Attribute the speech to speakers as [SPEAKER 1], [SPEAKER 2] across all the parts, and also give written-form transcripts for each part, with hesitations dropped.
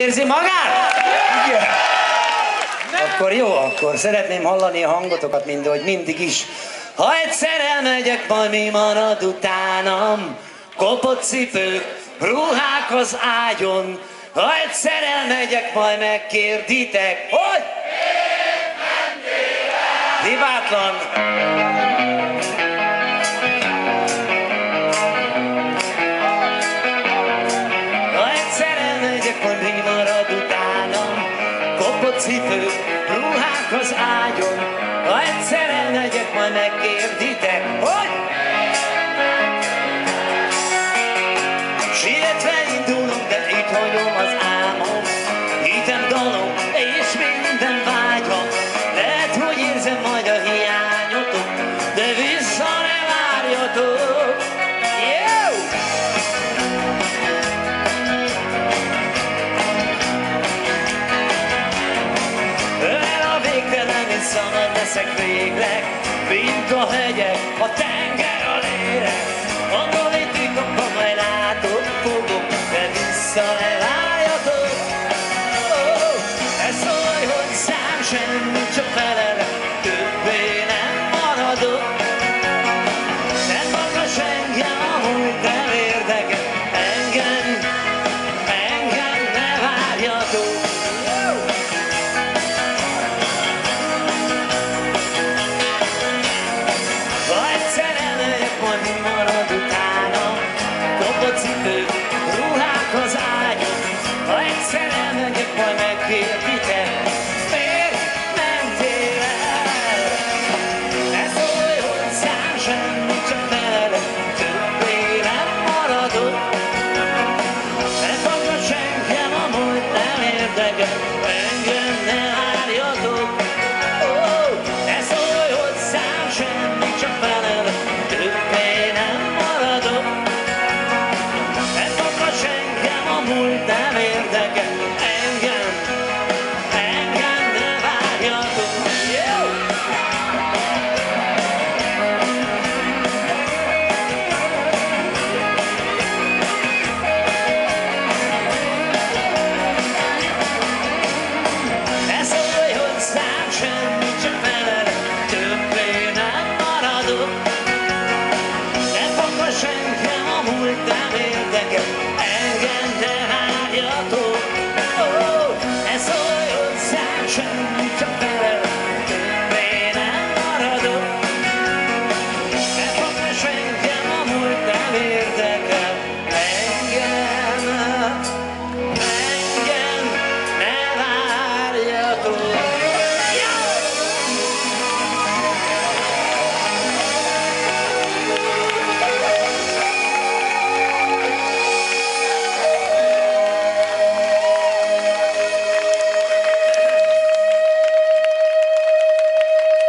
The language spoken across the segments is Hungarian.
[SPEAKER 1] Érzi magát?
[SPEAKER 2] Igen. Akkor jó, akkor szeretném hallani a hangotokat, ahogy mindig is.
[SPEAKER 1] Ha egyszer elmegyek, majd mi marad utánam? Kopott cipők, ruhák az ágyon. Ha egyszer elmegyek, majd megkérditek, hogy? Miért mentél el? Hibátlan. Ha egyszer elmegyek, majd mi marad utánam? Kopott cipők, ruhák az ágyon. Ha egyszer elmegyek, majd megkérditek, hogy? Sietve indulok, de itt hagyom az álmom. Hitem, dalom és minden vágyam. Lehet, hogy érzem majd a hiányotok, de vissza ne várjatok. Jó! El a végtelen és szanad leszek végleg, mint a hegyek, a tenger a lélek. Gondolni titokban majd látok, fogok, de vissza ne várjatok. Oh, ne szólj hozzám semmit, csak felele, többé nem maradok. Nem magas engem a múlt, nem érdekel, engem ne várjatok. Ha egyszer elmegyek, majd mi marad utánam? Kopott cipők, ruhák az ágyon. Ha egyszer elmegyek, majd megkérditek, miért mentél el? Ne szólj hozzám semmit, csak veled, többé nem maradok. Ne faggass engem a múlt, nem érdekel, engem ne várjatok. Oh, ne szólj hozzám semmit, csak veled, többé nem maradok. Ne faggass engem a múlt, nem érdekel, engem ne várjatok. Jó! Ne szólj hozzám semmit, csak veled, többé nem maradok. Ne faggass engem a múlt, nem érdekel, engem ne várjatok. Oh, ne szólj hozzám semmit, csak veled, többé nem maradok. Ne faggass engem a múlt, nem érdekel, engem ne várjatok.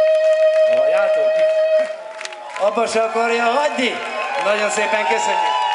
[SPEAKER 2] Halljátok? Abba se akarja hagyni? Nagyon szépen köszönjük.